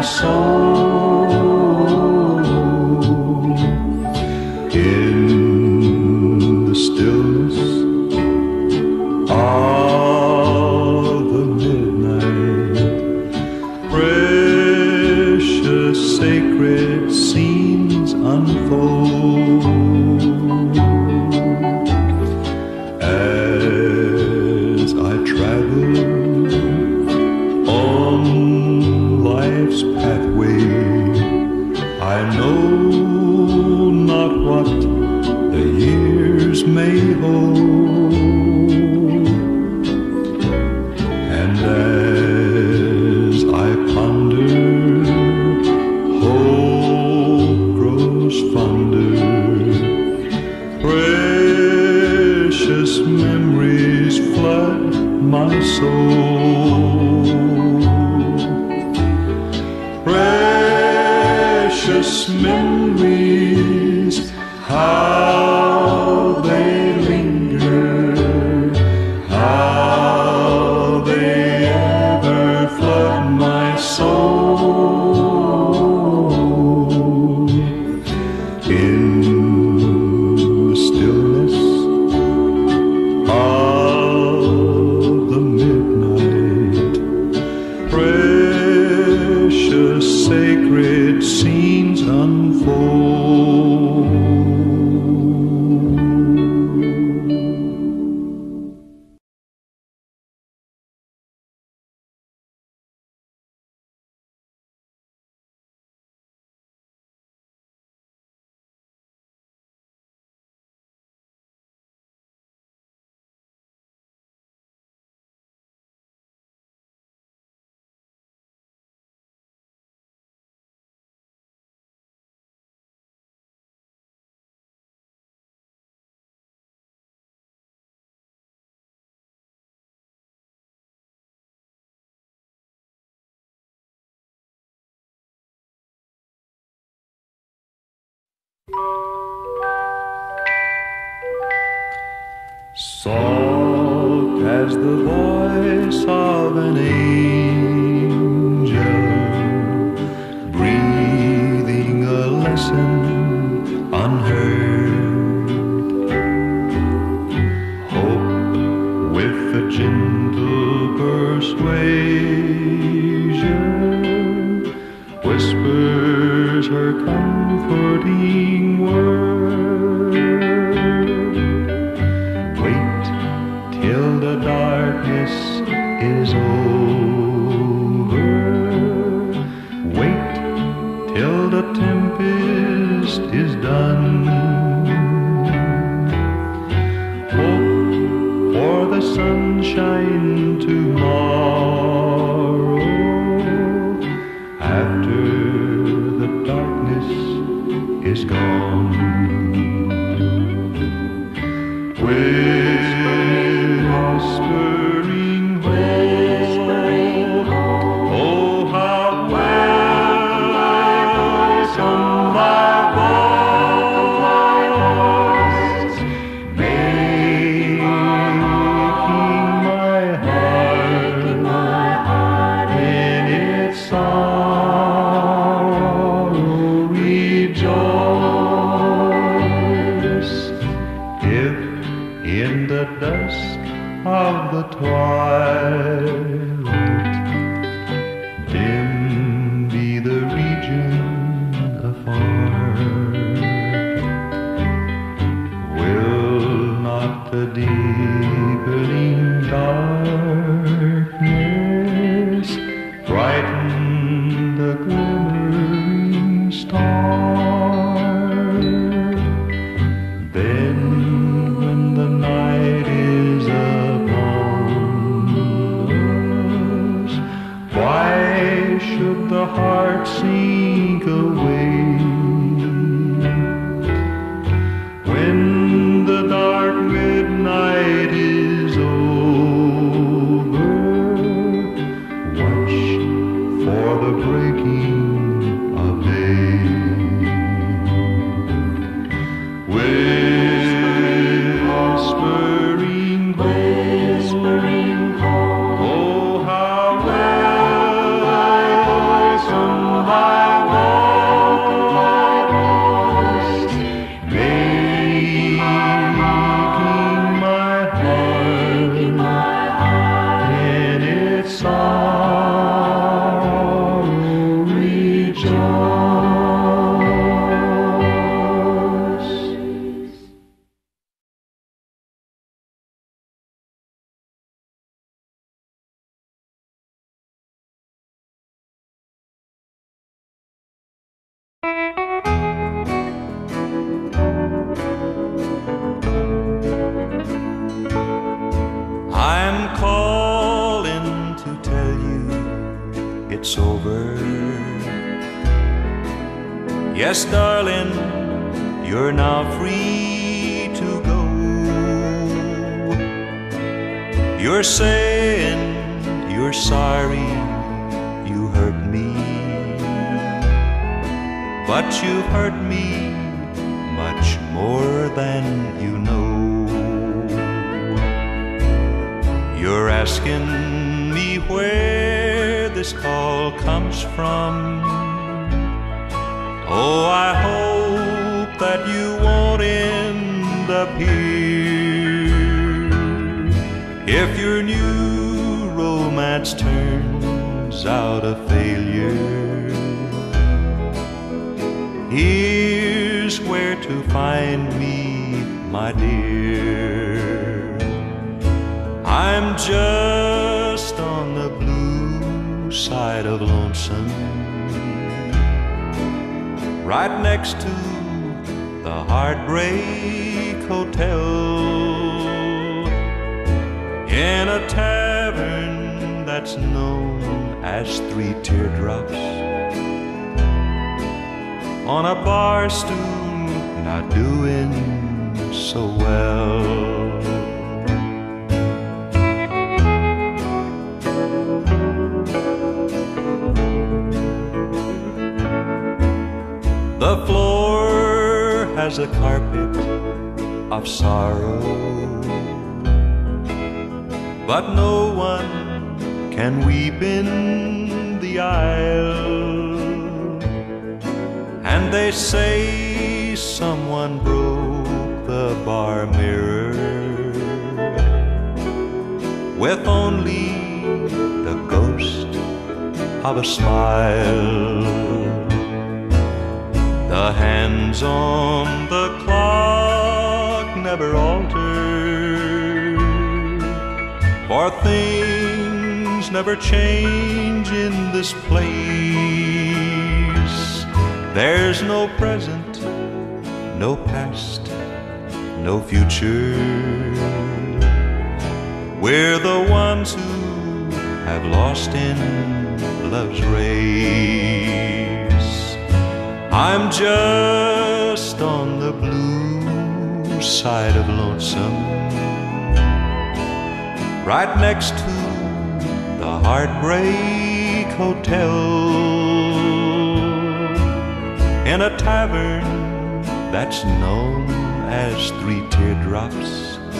soul in the stillness of the midnight. Precious sacred scenes unfold as I travel on life's pathway. I know not what the years may hold, and as I ponder, hope grows fonder. Precious memories flood my soul. Precious memories, how they linger, how they ever flood my soul in the stillness of the midnight. Precious sacred scenes unfold. Soft as the voice of an angel, breathing a lesson unheard. Hope with a gentle persuasion whispers her comforting word. Wait till the darkness is over. Wait till the tempest is done. Hope for the sunshine tomorrow after the darkness is gone. Whispering hope, oh how welcome thy voice, making my heart in its sorrow rejoice. If in the dusk of the twilight dim be the region afar, will not the deepening darkness brighten the glimmering star? Then when the night is upon us, why should the heart sink away? When the dark midnight is over, watch for the breaking of day. Whispering hope, oh how welcome it's over. Yes, darling, you're now free to go. You're saying you're sorry you hurt me, but you hurt me much more than you know. You're asking me where this call comes from. Oh, I hope that you won't end up here. If your new romance turns out a failure, here's where to find me, my dear. I'm just on the blue side of lonesome, right next to the Heartbreak Hotel, in a tavern that's known as Three Teardrops, on a bar stool not doing so well. The floor has a carpet of sorrow, but no one can weep in the aisle. And they say someone broke the bar mirror, with only the ghost of a smile. The hands on the clock never alter, for things never change in this place. There's no present, no past, no future. We're the ones who have lost in love's race. I'm just on the blue side of lonesome, right next to the Heartbreak Hotel, in a tavern that's known as Three Teardrops,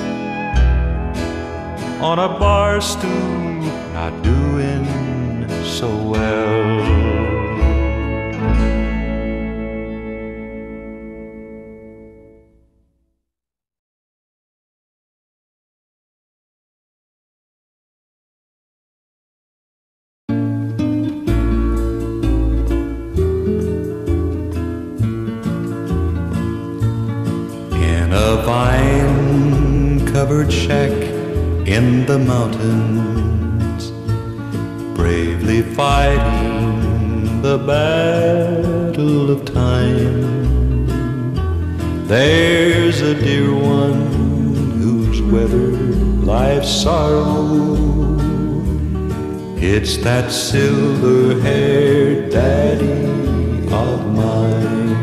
on a bar stool not doing so well. In a vine-covered shack in the mountains, bravely fighting the battle of time, there's a dear one who's weathered life's sorrow. It's that silver-haired daddy of mine.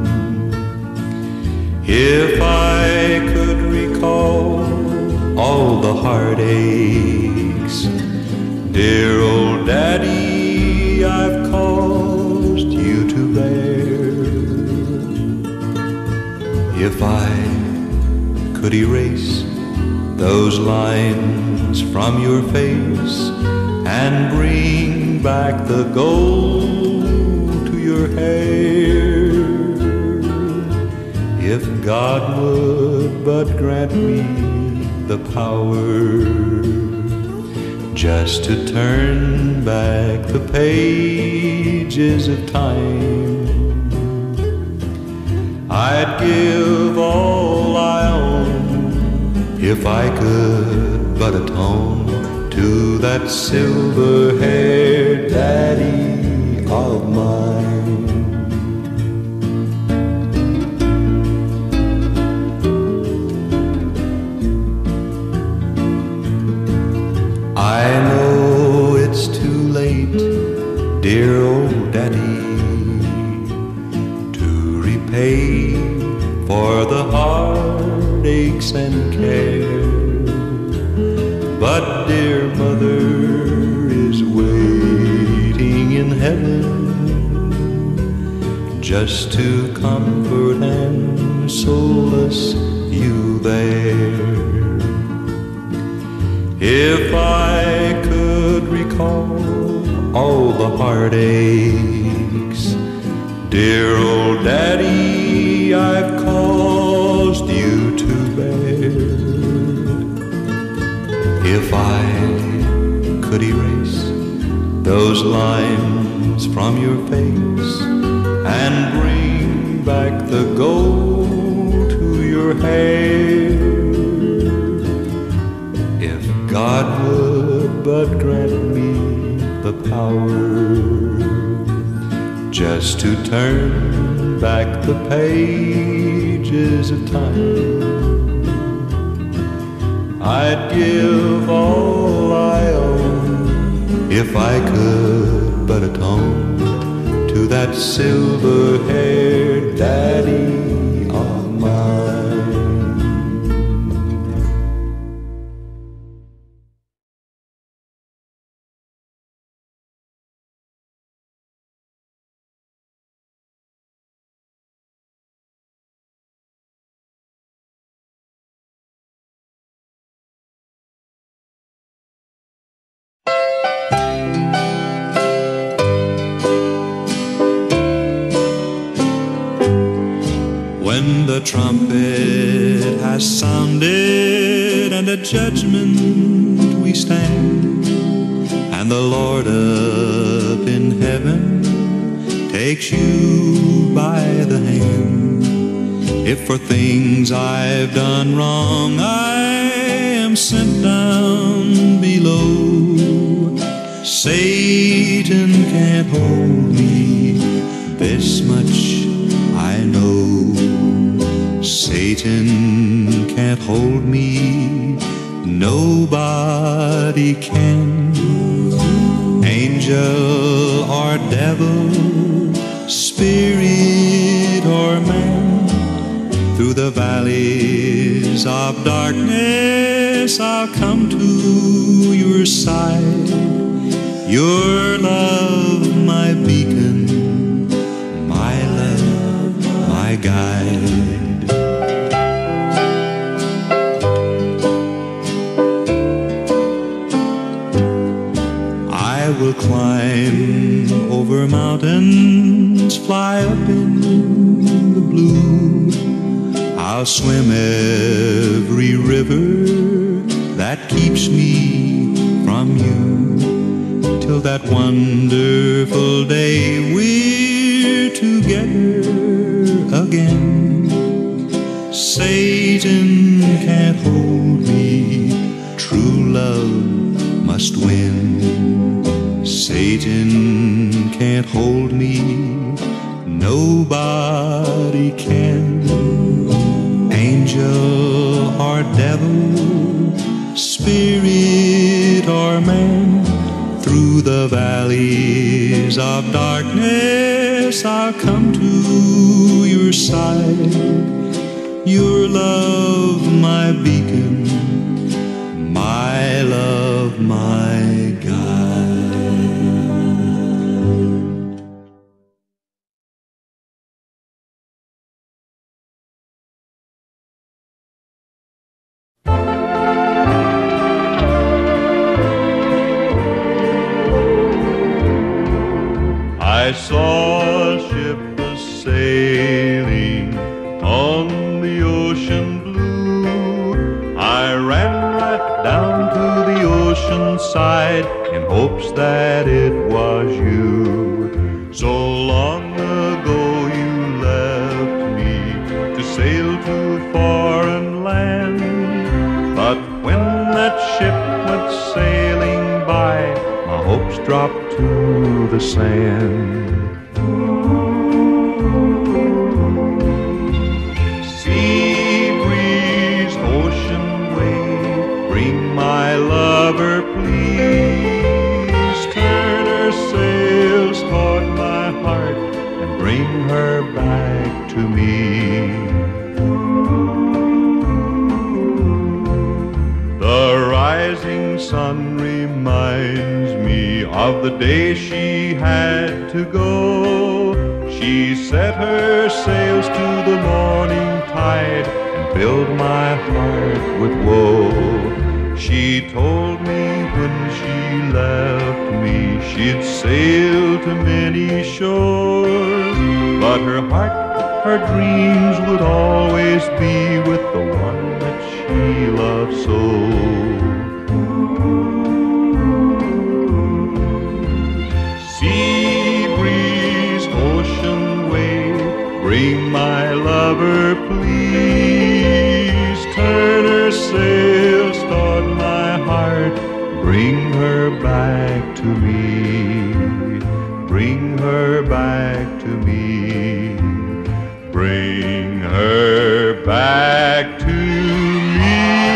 If I could recall all the heartaches, dear old daddy, I've caused you to bear. If I could erase those lines from your face and bring back the gold to your hair, if God would but grant me the power just to turn back the pages of time, I'd give all I own if I could but atone to that silver-haired daddy of mine. I know it's too late dear old daddy, to repay for the heartaches and care. But dear mother is waiting in heaven just to comfort and solace you there. If I could recall all the heartaches, dear old daddy, I've caused you to bear. If I could erase those lines from your face and bring back the gold to your hair, if God would but grant me the power just to turn back the pages of time, I'd give all I own if I could but atone to that silver-haired daddy of mine. When the trumpet has sounded and at judgment we stand, and the Lord up in heaven takes you by the hand, if for things I've done wrong I am sent down below, Satan can't hold me, this much I know. Satan can't hold me, nobody can. Angel or devil, spirit or man, through the valleys of darkness I'll come to your side. Your love, my beacon, my love, my guide. I will climb over mountains, fly up in the blue. I'll swim every river that keeps me from you, till that wonderful day we're together again. Satan can't hold me, true love must win. Satan can't hold me, nobody can. Angel or devil, spirit or man, through the valleys of darkness I'll come to your side. Your love, my beacon, my love, my guide. I saw a ship a-sailing on the ocean blue. I ran right down to the ocean side in hopes that it was you. So long ago you left me to sail to foreign land, but when that ship went sailing by, my hopes dropped to the sand. Sea breeze, ocean wave, bring my lover, please. Turn her sails to me. The rising sun reminds me of the day she had to go. She set her sails to the morning tide and filled my heart with woe. She told me when she left me she'd sail to many shores, but her heart, her dreams would always be with the one that she loved so. Sea breeze, ocean wave, bring my lover please. Turn her sail, start my heart, bring her back to me. Bring her back to me. Bring her back to me.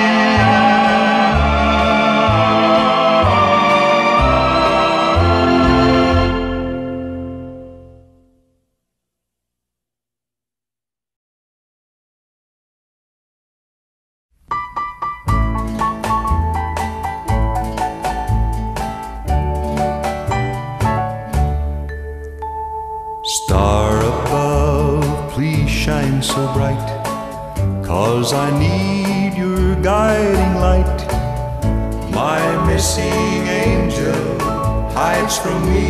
Star above, please shine so bright, 'cause I need your guiding light. My missing angel hides from me.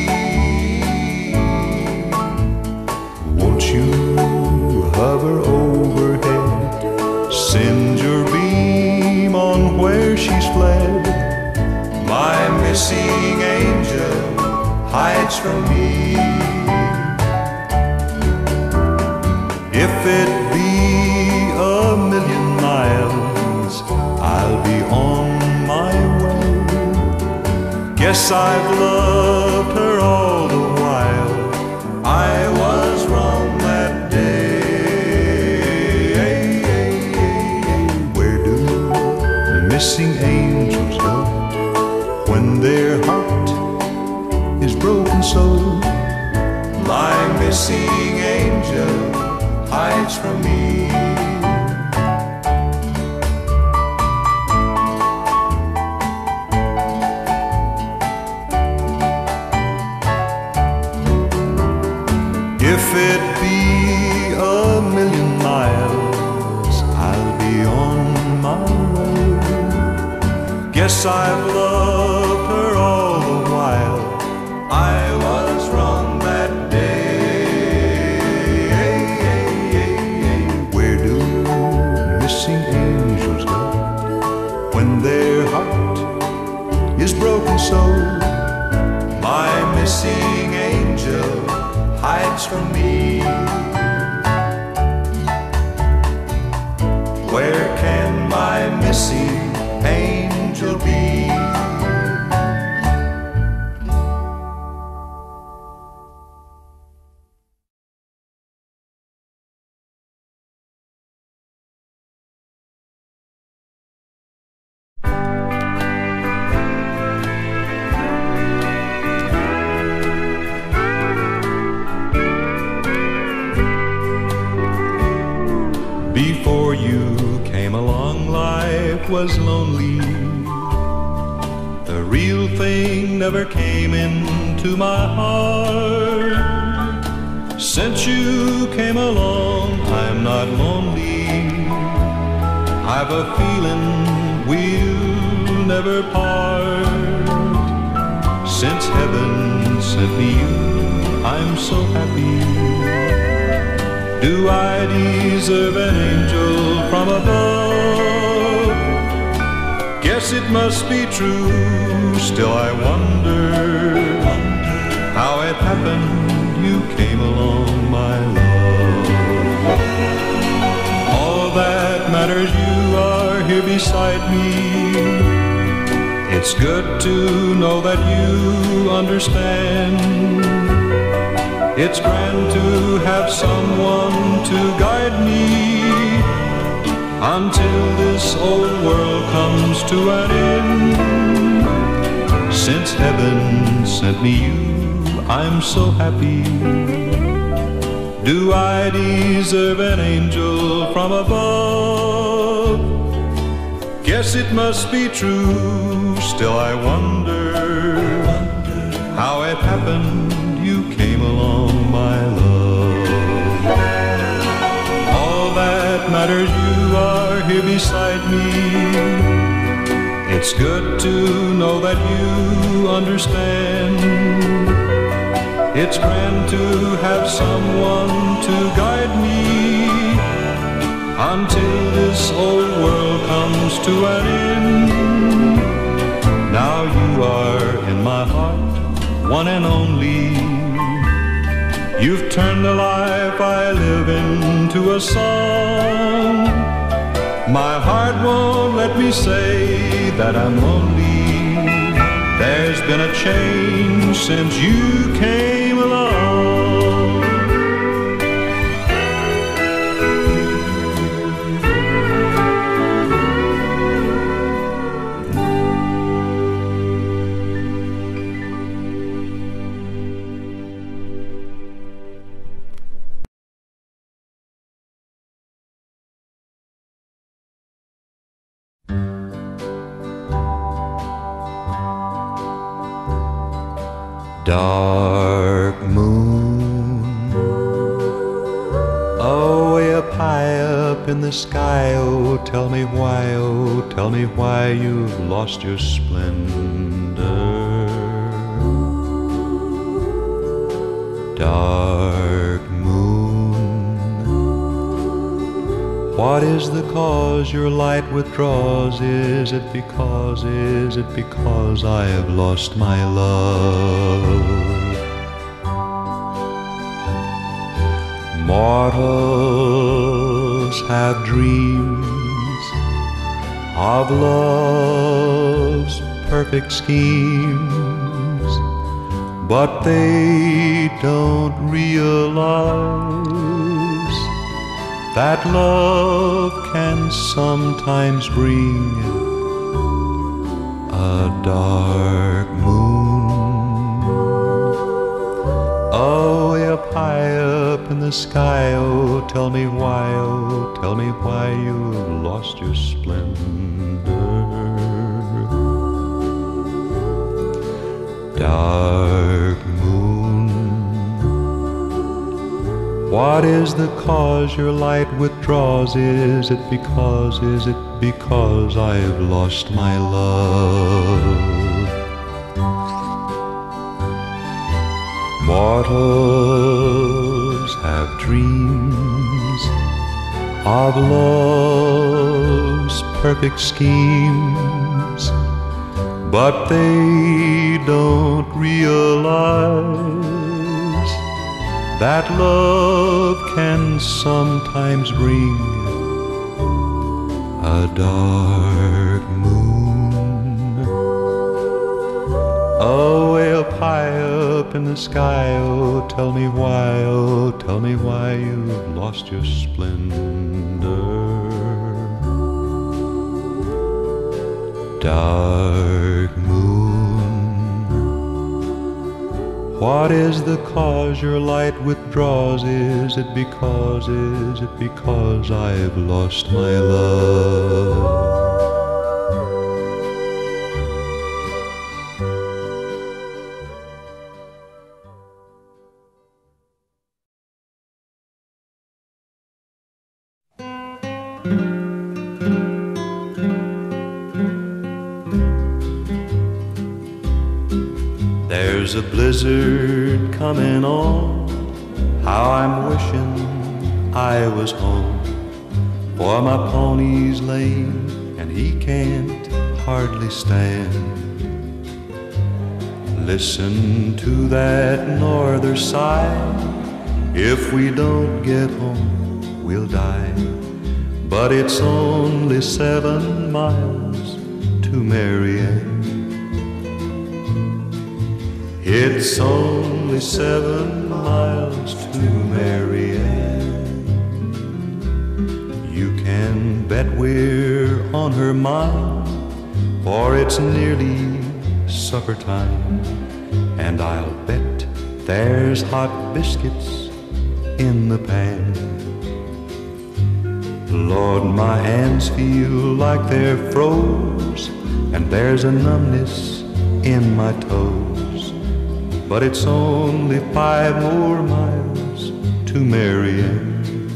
Won't you hover overhead, send your beam on where she's fled. My missing angel hides from me. If it be 1,000,000 miles, I'll be on my way. Guess I've loved her all the while. I was wrong that day. Where do the missing angels go when their heart is broken so? My missing angel hides from me. If it be 1,000,000 miles, I'll be on my way. Guess I've loved her all the while. I was wrong that day. Where do missing angels go when their heart is broken so? My missing angel hides from me. Where can my missing angel be? Before you came along, life was lonely. The real thing never came into my heart. Since you came along, I'm not lonely. I've a feeling we'll never part. Since heaven sent me you, I'm so happy. Do I deserve an angel from above? Guess it must be true, still I wonder how it happened you came along, my love. All that matters, you are here beside me. It's good to know that you understand. It's grand to have someone to guide me until this old world comes to an end. Since heaven sent me you, I'm so happy. Do I deserve an angel from above? Guess it must be true, still I wonder how it happened you came along, my love. All that matters, you are here beside me. It's good to know that you understand. It's grand to have someone to guide me until this old world comes to an end. Now you are in my heart, one and only. You've turned the life I live into a song. My heart won't let me say that I'm lonely. There's been a change since you came along. Dark moon, away up high up in the sky. Oh, tell me why you've lost your splendor. Dark moon, what is the cause your light withdraws? Is it because I have lost my love? Mortals have dreams of love's perfect schemes, but they don't realize that love can sometimes bring a dark moon. Oh, way up high up in the sky. Oh, tell me why you've lost your splendor. Dark moon, what is the cause your light withdraws? Is it because I have lost my love? Mortals have dreams of love's perfect schemes, but they don't realize that love can sometimes bring a dark moon. Oh, way up high up in the sky. Oh, tell me why you've lost your splendor. Dark moon, what is the cause your light withdraws? Is it because I have lost my love? There's a blizzard coming on, how I'm wishing I was home. For my pony's lame and he can't hardly stand. Listen to that norther sigh, if we don't get home we'll die. But it's only 7 miles to Marianne. It's only 7 miles to Marianne. You can bet we're on her mind, for it's nearly supper time. And I'll bet there's hot biscuits in the pan. Lord, my hands feel like they're froze, and there's a numbness in my toes. But it's only 5 more miles to Marianne.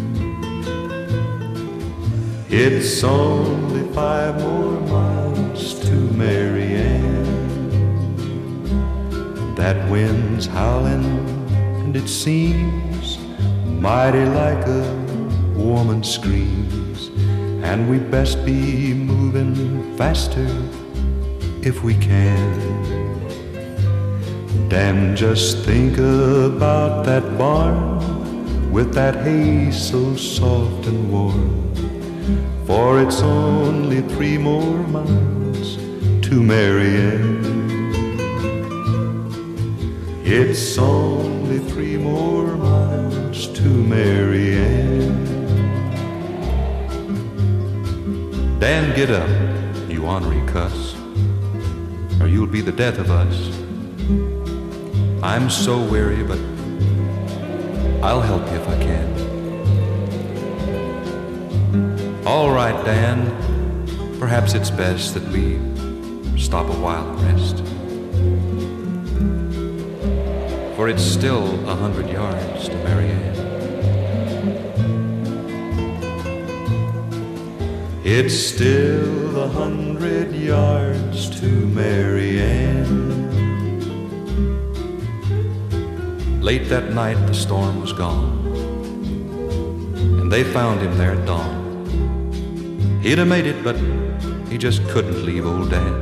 It's only 5 more miles to Marianne. That wind's howling, and it seems mighty like a woman screams, and we best be moving faster if we can. Dan, just think about that barn with that hay so soft and warm, for it's only 3 more miles to Marianne. It's only 3 more miles to Marianne. Dan, get up, you ornery cuss, or you'll be the death of us. I'm so weary, but I'll help you if I can. All right, Dan, perhaps it's best that we stop a while and rest, for it's still 100 yards to Marianne. It's still 100 yards to Marianne. Late that night the storm was gone, and they found him there at dawn. He'd have made it, but he just couldn't leave old Dan.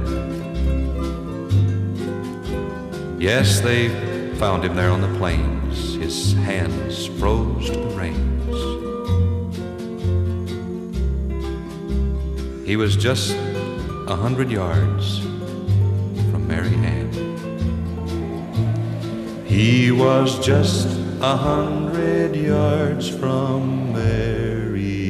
Yes, they found him there on the plains, his hands froze to the reins. He was just 100 yards from Marianne. He was just 100 yards from Marianne.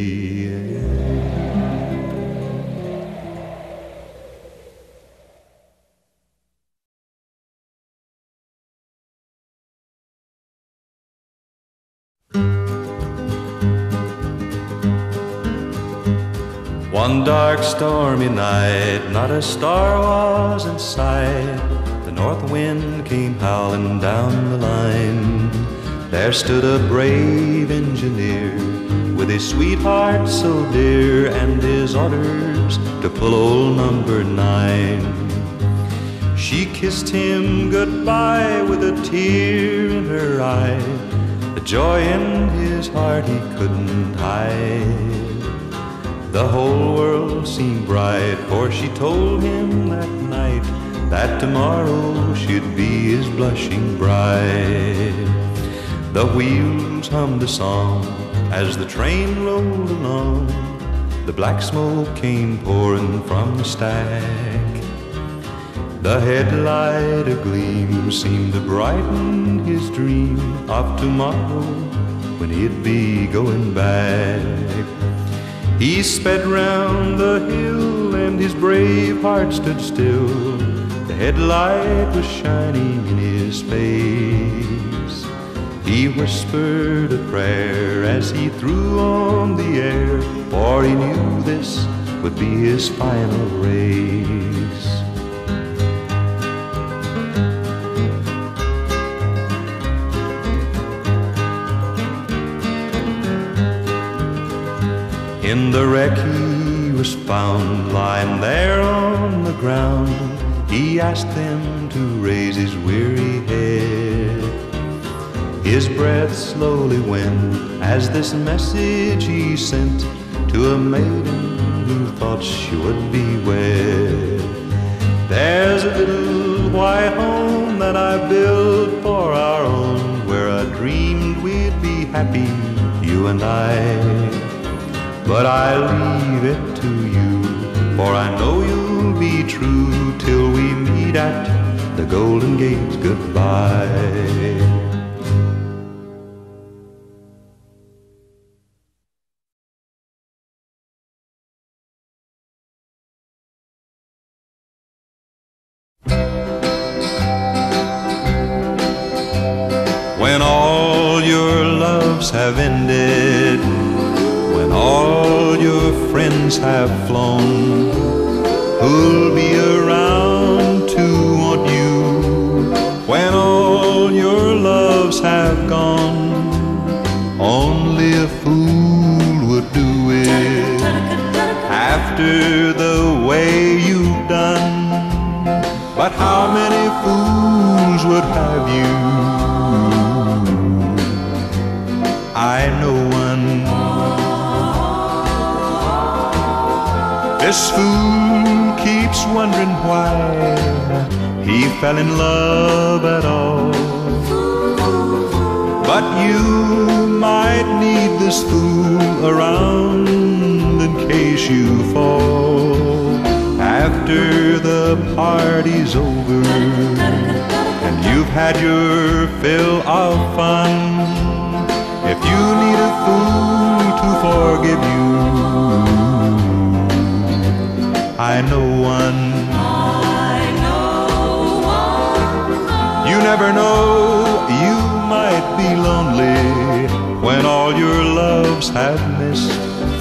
One dark stormy night, not a star was in sight. The north wind came howling down the line. There stood a brave engineer with his sweetheart so dear, and his orders to pull old number 9. She kissed him goodbye with a tear in her eye. The joy in his heart he couldn't hide. The whole world seemed bright, for she told him that night that tomorrow she'd be his blushing bride. The wheels hummed a song as the train rolled along. The black smoke came pouring from the stack. The headlight agleam seemed to brighten his dream of tomorrow when he'd be going back. He sped round the hill and his brave heart stood still. The headlight was shining in his face. He whispered a prayer as he threw on the air, for he knew this would be his final race. In the wreck he was found, lying there on the ground. He asked them to raise his weary head. His breath slowly went as this message he sent to a maiden who thought she would be wed. There's a little white home that I built for our own, where I dreamed we'd be happy, you and I. But I leave it to you, for I know you'll be true till we meet at the Golden Gate. Goodbye. When all your love loves have ended, when all your friends have flown, who'll be around to want you when all your loves have gone? Only a fool would do it after the way you've done. But how many fools would have you? I know one. This fool keeps wondering why he fell in love at all. But you might need this fool around in case you fall. After the party's over and you've had your fill of fun, if you need a fool to forgive you, I know one. You never know, you might be lonely when all your loves have missed.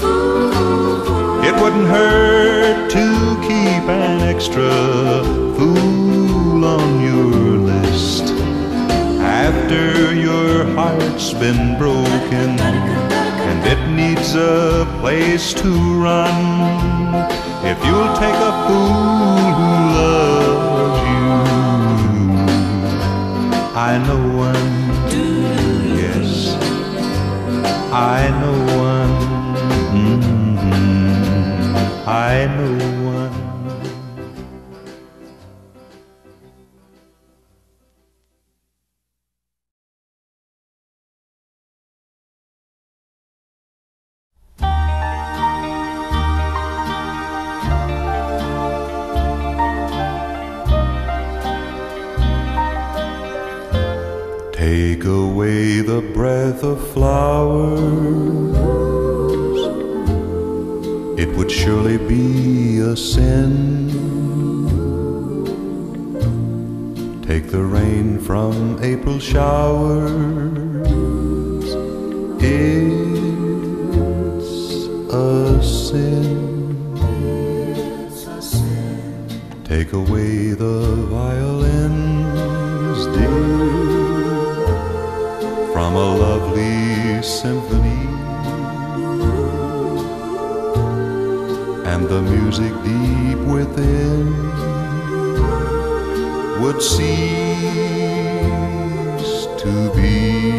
It wouldn't hurt to keep an extra fool on your list. After your heart's been broken and it needs a place to run, if you'll take a fool who loves you, I know one. Yes, I know one. I know one. Take away the breath of flowers, it would surely be a sin. Take the rain from April showers, it's a sin. Take away the violins, dear, from a lovely symphony, and the music deep within would cease to be.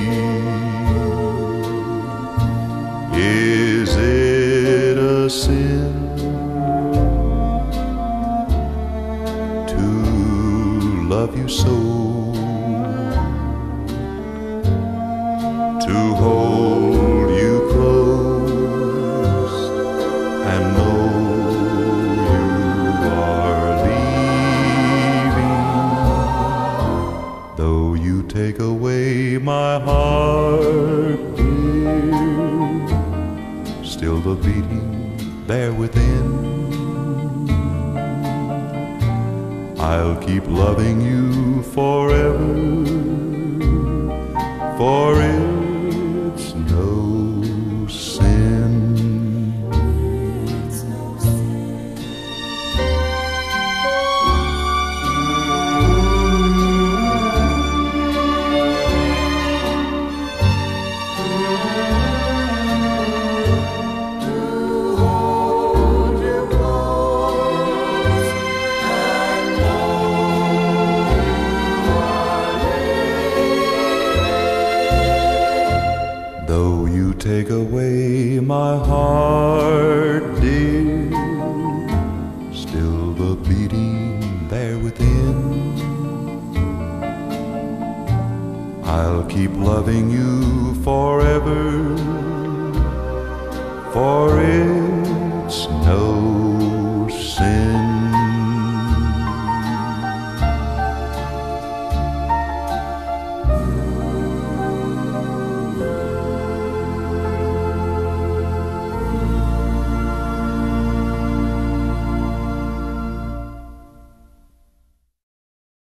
Is it a sin to love you so, to hold you close and know you are leaving? Though you take away my heart, dear, still the beating there within, I'll keep loving you forever, for it's no sin. Though you take away my heart, dear, still the beating there within, I'll keep loving you forever, for it's no sin.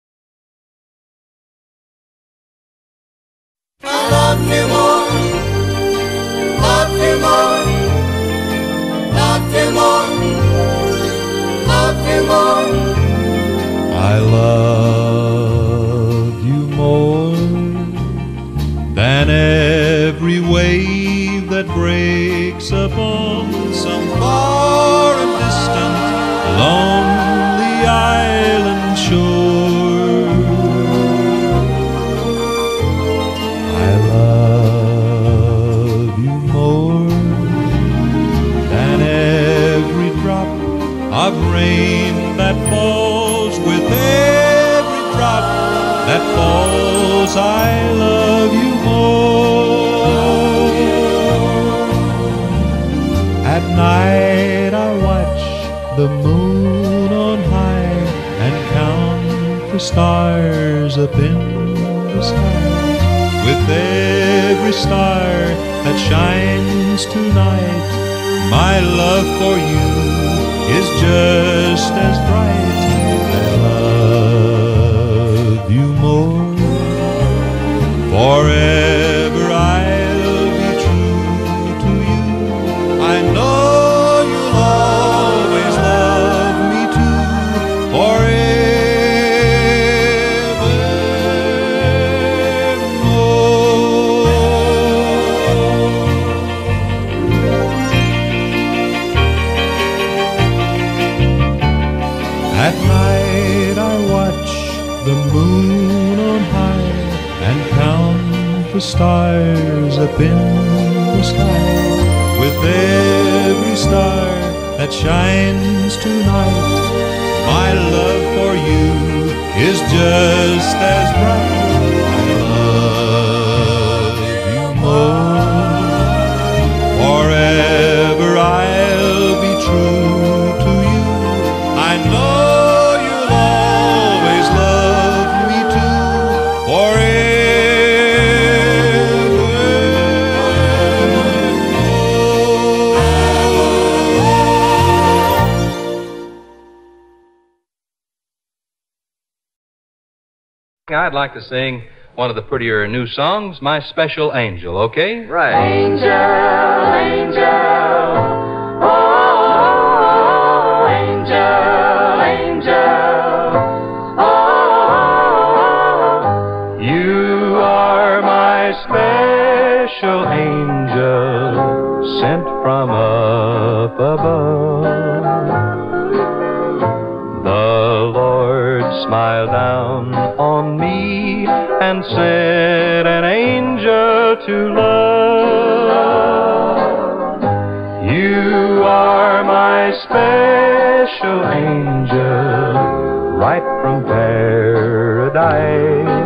I love you more than every wave that breaks upon some far and distant lonely island shore. I love you more than every drop of rain that falls. With every drop that falls, I love you more. At night I watch the moon on high and count the stars up in the sky. With every star that shines tonight, my love for you is just as bright. I love you more. Forever I'll be true to you. I know you'll always love me too. At night I watch the moon on high and count the stars up in the sky. With every star that shines tonight, my love for you is just as bright. I love you more. Forever I'll be true to you. I know I'd like to sing one of the prettier new songs, My Special Angel, okay? Right. Angel, angel, oh, angel, angel, oh. You are my special angel, sent from up above. The Lord smiled down on me and sent an angel to love. You are my special angel, right from paradise.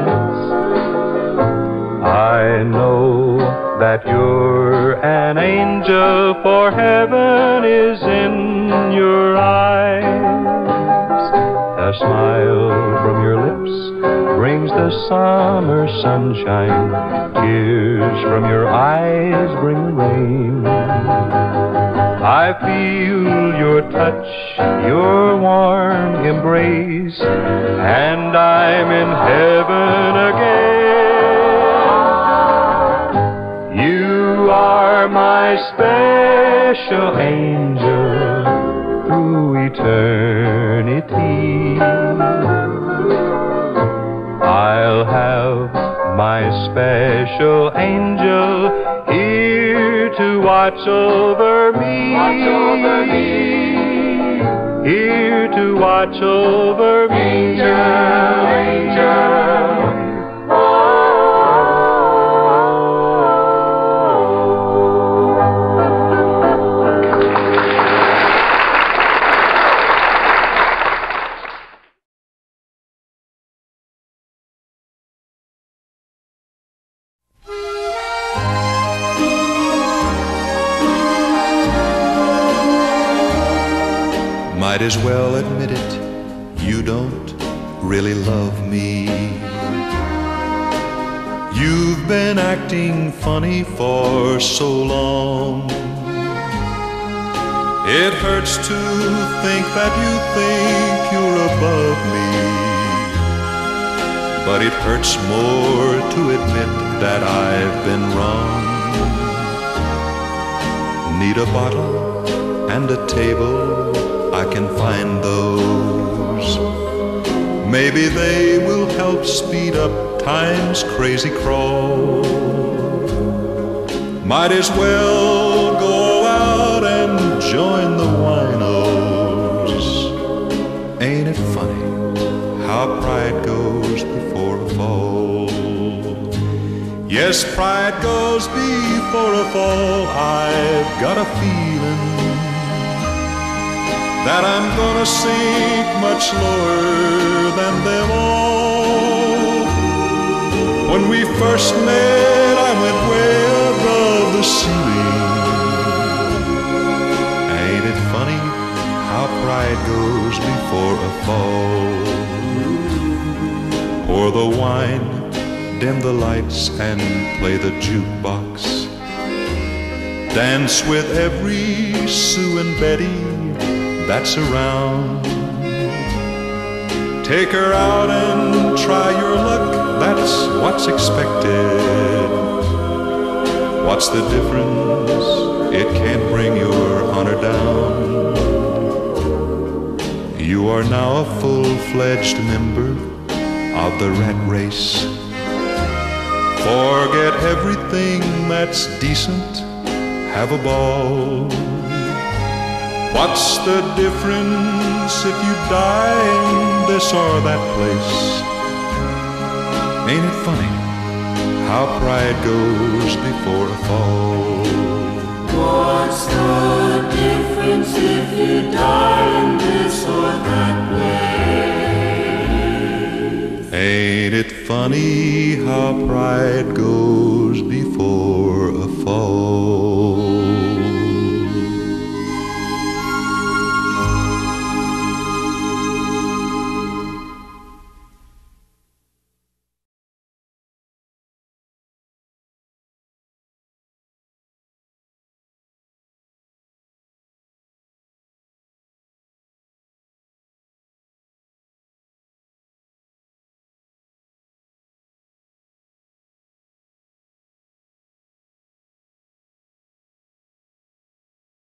I know that you're an angel, for heaven is in your eyes. A smile from your lips brings the summer sunshine. Tears from your eyes bring rain. I feel your touch, your warm embrace, and I'm in heaven again. You are my special angel through eternity. I'll have my special angel here to watch over me. Here to watch over me. Angel, angel, Might as well admit it, you don't really love me. You've been acting funny for so long. It hurts to think that you think you're above me, but it hurts more to admit that I've been wrong. Need a bottle and a table, I can find those. Maybe they will help speed up time's crazy crawl. Might as well go out and join the winos. Ain't it funny how pride goes before a fall? Yes, pride goes before a fall. I've got a feeling that I'm gonna sink much lower than them all. When we first met, I went way above the ceiling. Ain't it funny how pride goes before a fall? Pour the wine, dim the lights, and play the jukebox. Dance with every Sue and Betty that's around. Take her out and try your luck, that's what's expected. What's the difference? It can't bring your honor down. You are now a full-fledged member of the rat race. Forget everything that's decent, have a ball. What's the difference if you die in this or that place? Ain't it funny how pride goes before a fall? What's the difference if you die in this or that place? Ain't it funny how pride goes before a fall?